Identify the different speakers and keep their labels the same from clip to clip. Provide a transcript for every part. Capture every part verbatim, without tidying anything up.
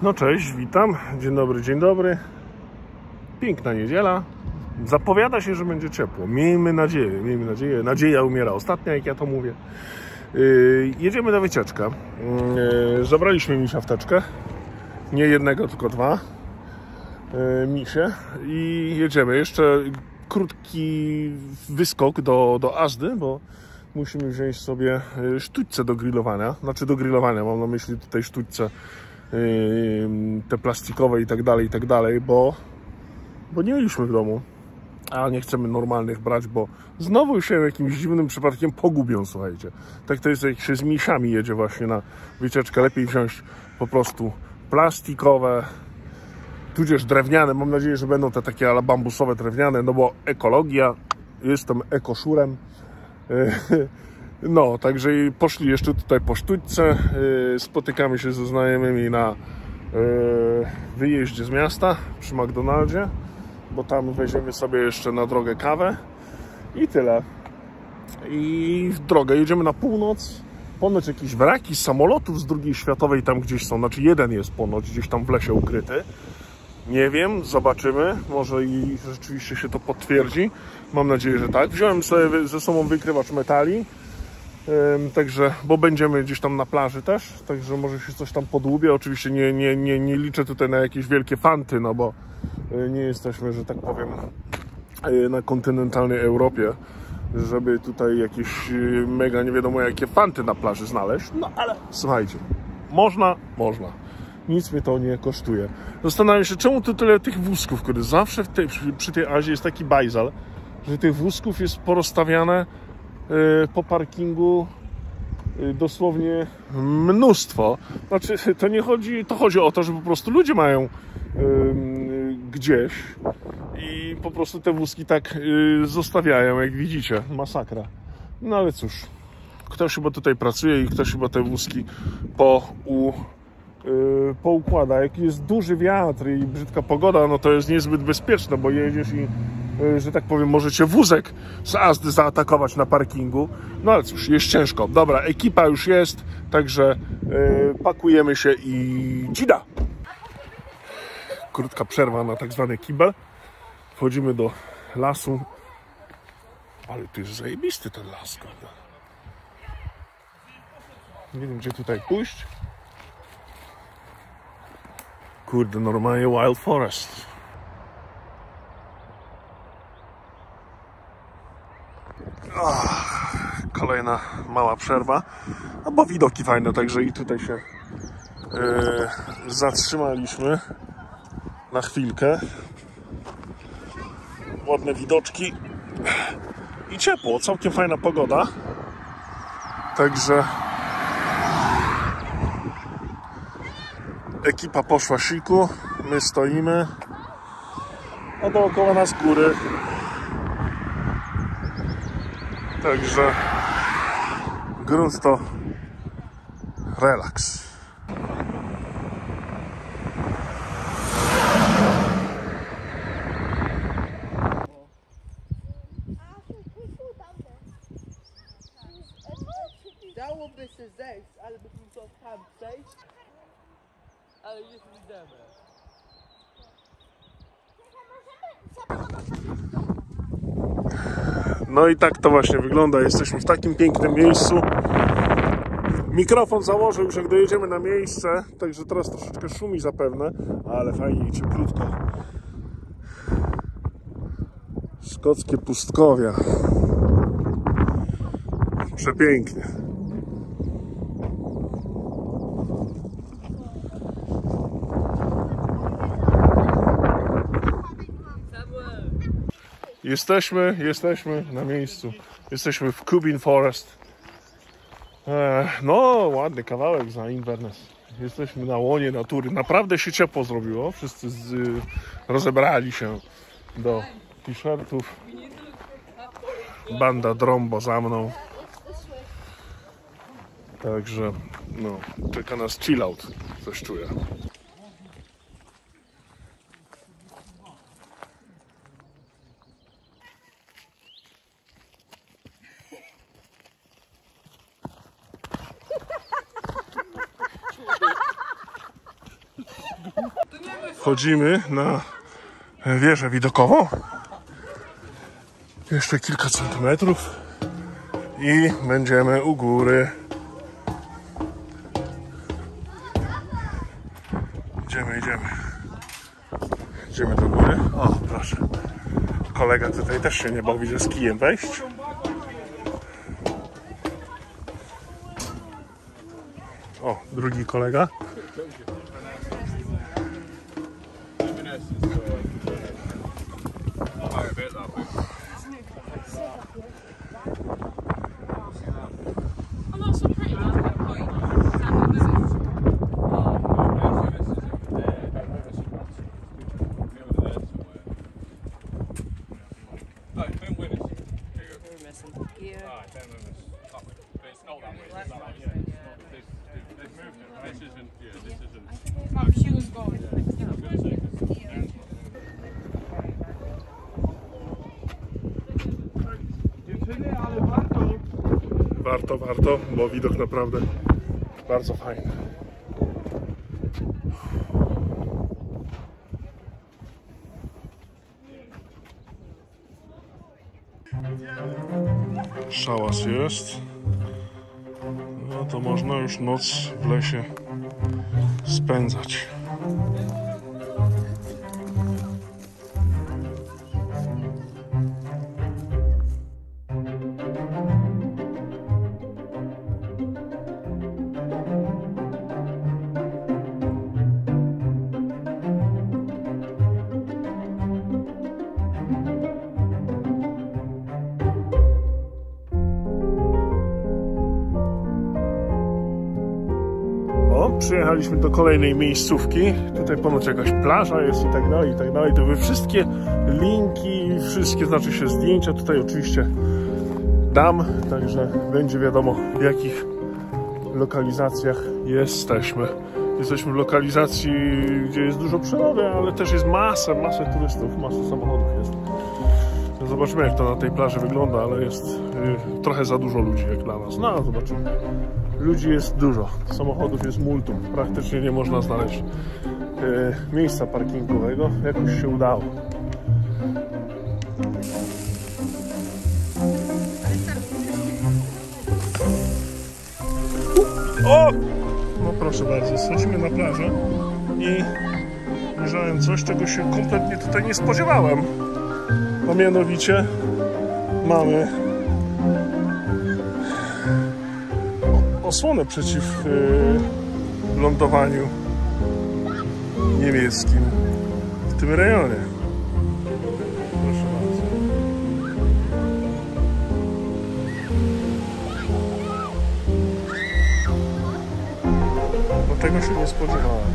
Speaker 1: No cześć, witam. Dzień dobry, dzień dobry. Piękna niedziela. Zapowiada się, że będzie ciepło. Miejmy nadzieję, miejmy nadzieję. Nadzieja umiera ostatnia, jak ja to mówię. Yy, jedziemy na wycieczkę. Yy, zabraliśmy misia w teczkę. Nie jednego, tylko dwa yy, misie. I jedziemy. Jeszcze krótki wyskok do, do Azdy, bo musimy wziąć sobie sztućce do grillowania. Znaczy do grillowania, mam na myśli tutaj sztućce te plastikowe i tak dalej, i tak dalej, bo, bo nie mieliśmy w domu, a nie chcemy normalnych brać, bo znowu się jakimś dziwnym przypadkiem pogubią, słuchajcie. Tak to jest, jak się z misiami jedzie właśnie na wycieczkę, lepiej wziąć po prostu plastikowe, tudzież drewniane. Mam nadzieję, że będą te takie ale bambusowe, drewniane, no bo ekologia, jestem ekoszurem. No, także poszli jeszcze tutaj po sztućce, spotykamy się ze znajomymi na wyjeździe z miasta przy McDonaldzie, bo tam weźmiemy sobie jeszcze na drogę kawę i tyle. I w drogę jedziemy na północ. Ponoć jakieś wraki samolotów z drugiej światowej tam gdzieś są, znaczy jeden jest ponoć gdzieś tam w lesie ukryty. Nie wiem, zobaczymy, może i rzeczywiście się to potwierdzi. Mam nadzieję, że tak. Wziąłem sobie ze sobą wykrywacz metali. Także, bo będziemy gdzieś tam na plaży też, także może się coś tam podłubie. Oczywiście nie, nie, nie, nie liczę tutaj na jakieś wielkie fanty, no bo nie jesteśmy, że tak powiem, na kontynentalnej Europie, żeby tutaj jakieś mega nie wiadomo jakie fanty na plaży znaleźć. No ale słuchajcie, można, można. Nic mnie to nie kosztuje. Zastanawiam się, czemu tu tyle tych wózków, które zawsze w tej, przy, przy tej Azie jest taki bajzal, że tych wózków jest porozstawiane po parkingu dosłownie mnóstwo. Znaczy, to nie chodzi, to chodzi o to, że po prostu ludzie mają yy, gdzieś i po prostu te wózki tak yy, zostawiają, jak widzicie. Masakra. No ale cóż, ktoś chyba tutaj pracuje i ktoś chyba te wózki po, u, yy, poukłada. Jak jest duży wiatr i brzydka pogoda, no to jest niezbyt bezpieczne, bo jedziesz i że tak powiem, możecie wózek z Azdy zaatakować na parkingu. No ale cóż, jest ciężko. Dobra, ekipa już jest, także yy, pakujemy się i dzida. Krótka przerwa na tak zwany kibel. Wchodzimy do lasu. Ale to jest zajebisty ten las, prawda? Nie wiem, gdzie tutaj pójść. Kurde, normalnie Wild Forest. Oh, kolejna mała przerwa, no bo widoki fajne, także i tutaj się yy, zatrzymaliśmy na chwilkę. Ładne widoczki i ciepło, całkiem fajna pogoda, także ekipa poszła siku, my stoimy, a dookoła nas góry. Także grunt to relaks.
Speaker 2: Dałoby się zejść, ale byśmy to tam przejść, ale już idziemy.
Speaker 1: No i tak to właśnie wygląda. Jesteśmy w takim pięknym miejscu. Mikrofon założył już, jak dojedziemy na miejsce, także teraz troszeczkę szumi zapewne, ale fajnie i cieplutko. Szkockie pustkowia. Przepięknie. Jesteśmy, jesteśmy na miejscu. Jesteśmy w Cubin Forest. E, no, ładny kawałek za Inverness. Jesteśmy na łonie natury. Naprawdę się ciepło zrobiło. Wszyscy z, rozebrali się do t-shirtów. Banda Drombo za mną. Także, no, czeka nas chill out. Coś czuję. Wchodzimy na wieżę widokową. Jeszcze kilka centymetrów i będziemy u góry. Idziemy, idziemy. Idziemy do góry. O, proszę. Kolega tutaj też się nie bał, widzę, z kijem wejść. O, drugi kolega. Warto, warto, bo widok naprawdę bardzo fajny. Szałas jest. No to można już noc w lesie spędzać. Przyjechaliśmy do kolejnej miejscówki. Tutaj ponoć jakaś plaża jest i tak dalej, i tak dalej. To wy wszystkie linki, wszystkie, znaczy się zdjęcia tutaj oczywiście dam, także będzie wiadomo, w jakich lokalizacjach jesteśmy. Jesteśmy w lokalizacji, gdzie jest dużo przyrody, ale też jest masa, masa turystów, masa samochodów jest. Zobaczymy, jak to na tej plaży wygląda, ale jest y, trochę za dużo ludzi jak dla nas. No, zobaczymy. Ludzi jest dużo, samochodów jest multum, praktycznie nie można znaleźć e, miejsca parkingowego, jakoś się udało. O! No proszę bardzo, schodzimy na plażę i ujrzałem coś, czego się kompletnie tutaj nie spodziewałem. A mianowicie mamy osłonę przeciw y, lądowaniu niemieckim w tym rejonie. Proszę bardzo. No tego się nie spodziewałem.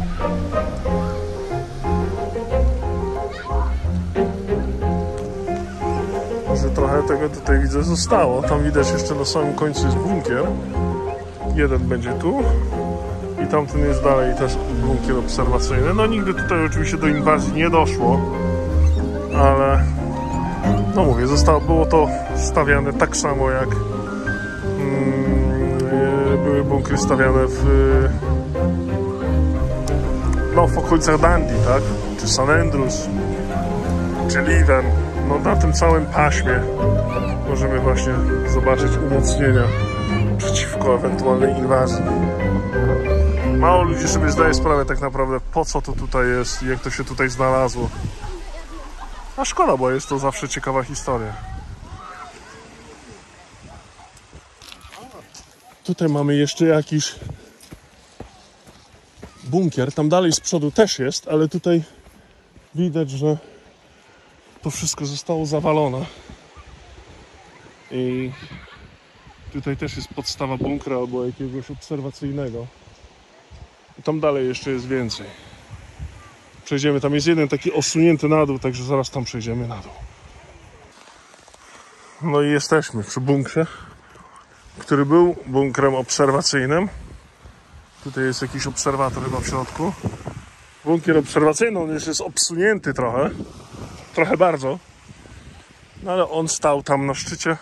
Speaker 1: Że trochę tego tutaj widzę zostało. Tam widać jeszcze na samym końcu jest bunkier. Jeden będzie tu i tamten jest dalej też bunkier obserwacyjny. No nigdy tutaj oczywiście do inwazji nie doszło, ale no mówię, zostało, było to stawiane tak samo jak mm, były bunkry stawiane w no w okolicach Dundee, tak? Czy St Andrews, czy Leven. No na tym całym paśmie możemy właśnie zobaczyć umocnienia przeciwko ewentualnej inwazji. Mało ludzi sobie zdaje sprawę tak naprawdę, po co to tutaj jest i jak to się tutaj znalazło. A szkoda, bo jest to zawsze ciekawa historia. Tutaj mamy jeszcze jakiś bunkier. Tam dalej z przodu też jest, ale tutaj widać, że to wszystko zostało zawalone. I tutaj też jest podstawa bunkra albo jakiegoś obserwacyjnego. I tam dalej jeszcze jest więcej. Przejdziemy, tam jest jeden taki osunięty na dół, także zaraz tam przejdziemy na dół. No i jesteśmy przy bunkrze, który był bunkrem obserwacyjnym. Tutaj jest jakiś obserwator chyba w środku. Bunkier obserwacyjny, on już jest obsunięty trochę. Trochę bardzo. No ale on stał tam na szczycie.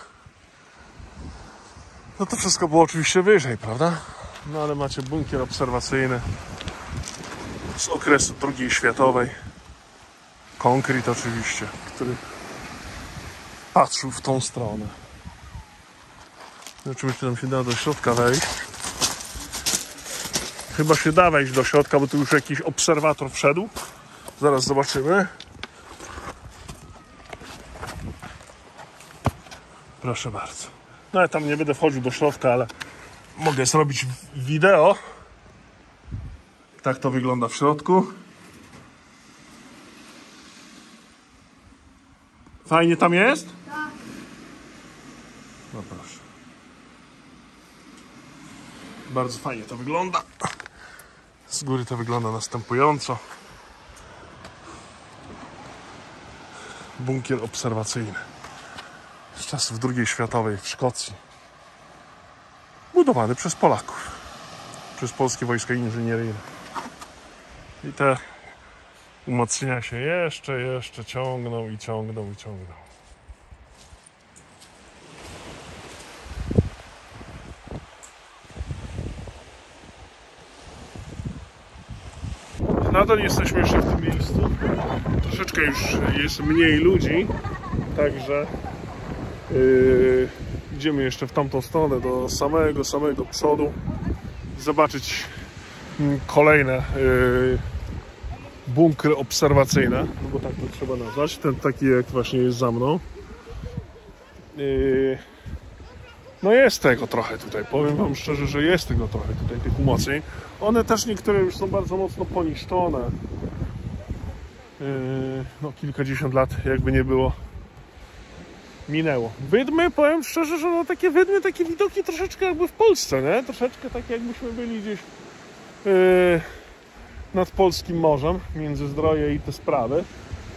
Speaker 1: No to wszystko było oczywiście wyżej, prawda? No ale macie bunkier obserwacyjny z okresu drugiej światowej. konkret oczywiście, który patrzył w tą stronę. Oczywiście nam się da do środka wejść. Chyba się da wejść do środka, bo tu już jakiś obserwator wszedł. Zaraz zobaczymy. Proszę bardzo. No ja tam nie będę wchodził do środka, ale mogę zrobić wideo. Tak to wygląda w środku. Fajnie tam jest?
Speaker 2: Tak.
Speaker 1: No proszę. Bardzo fajnie to wygląda. Z góry to wygląda następująco. Bunkier obserwacyjny z czasów drugiej światowej w Szkocji. Budowany przez Polaków. Przez polskie wojska inżynieryjne. I te umocnienia się jeszcze, jeszcze ciągną i ciągną i ciągną. Nadal jesteśmy jeszcze w tym miejscu. Troszeczkę już jest mniej ludzi, także yy, idziemy jeszcze w tamtą stronę do samego, samego przodu. Zobaczyć kolejne yy, bunkry obserwacyjne, no bo tak to trzeba nazwać. Ten taki jak właśnie jest za mną. Yy, no jest tego trochę tutaj, powiem wam szczerze, że jest tego trochę tutaj, tych umocnień. One też niektóre już są bardzo mocno poniszczone. Yy, no kilkadziesiąt lat jakby nie było minęło. Wydmy, powiem szczerze, że no takie wydmy, takie widoki troszeczkę jakby w Polsce, nie? Troszeczkę tak jakbyśmy byli gdzieś yy, nad polskim morzem, Międzyzdroje i te sprawy.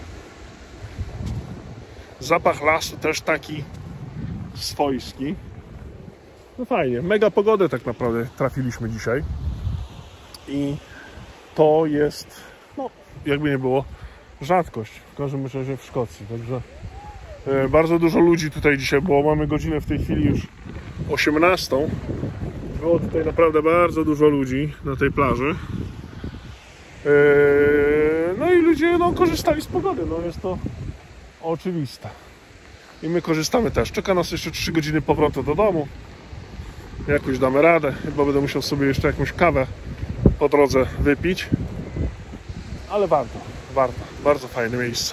Speaker 1: Zapach lasu też taki swojski. No fajnie, mega pogodę tak naprawdę trafiliśmy dzisiaj. I to jest, no jakby nie było, rzadkość, w każdym razie w Szkocji. Także e, bardzo dużo ludzi tutaj dzisiaj było. Mamy godzinę w tej chwili już osiemnastą. Było tutaj naprawdę bardzo dużo ludzi na tej plaży. E, no i ludzie no, korzystali z pogody, no jest to oczywiste. I my korzystamy też. Czeka nas jeszcze trzy godziny powrotu do domu. Jakoś damy radę. Chyba będę musiał sobie jeszcze jakąś kawę po drodze wypić. Ale warto, warto. Bardzo fajne miejsce.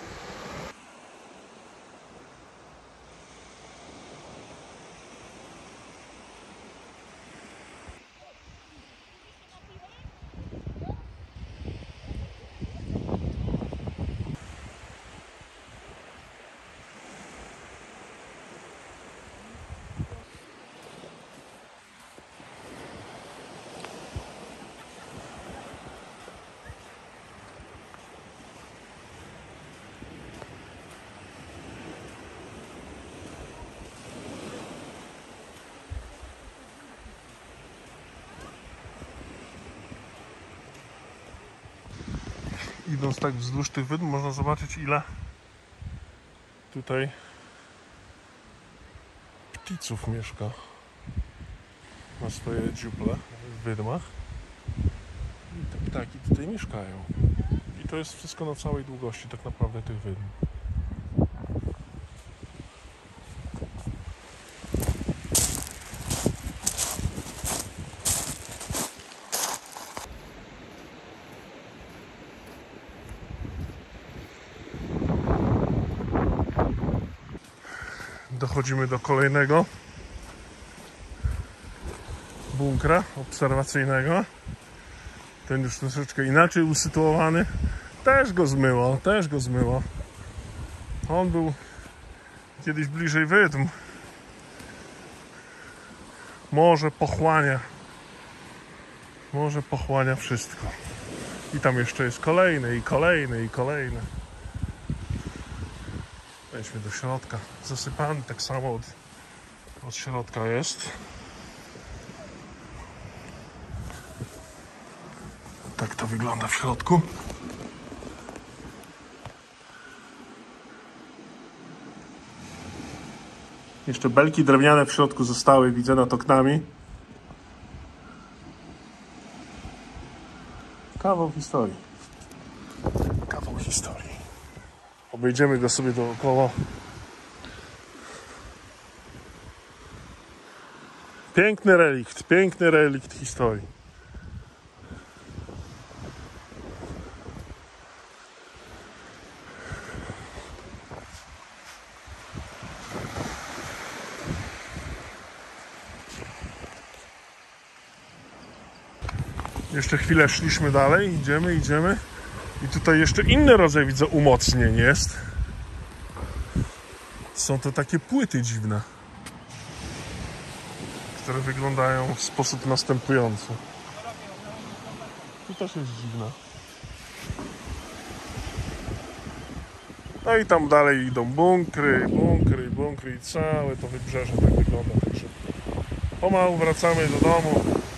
Speaker 1: Idąc tak wzdłuż tych wydm można zobaczyć, ile tutaj pticów mieszka na swoje dziuple w wydmach. I te ptaki tutaj mieszkają. I to jest wszystko na całej długości tak naprawdę tych wydm. Dochodzimy do kolejnego bunkra obserwacyjnego. Ten już troszeczkę inaczej usytuowany. Też go zmyło, też go zmyło. On był kiedyś bliżej wydm. Morze pochłania. Morze pochłania wszystko. I tam jeszcze jest kolejne, i kolejne, i kolejne. Wejdźmy do środka. Zasypany tak samo od, od środka jest. Tak to wygląda w środku. Jeszcze belki drewniane w środku zostały, widzę nad oknami. Kawał historii. Kawał historii. Obejdziemy go sobie dookoła. Piękny relikt, piękny relikt historii. Jeszcze chwilę szliśmy dalej, idziemy, idziemy. I tutaj jeszcze inny rodzaj, widzę, umocnień jest. Są to takie płyty dziwne, które wyglądają w sposób następujący. Tu też jest dziwne. No i tam dalej idą bunkry, bunkry, bunkry i całe to wybrzeże tak wygląda. Także pomału wracamy do domu.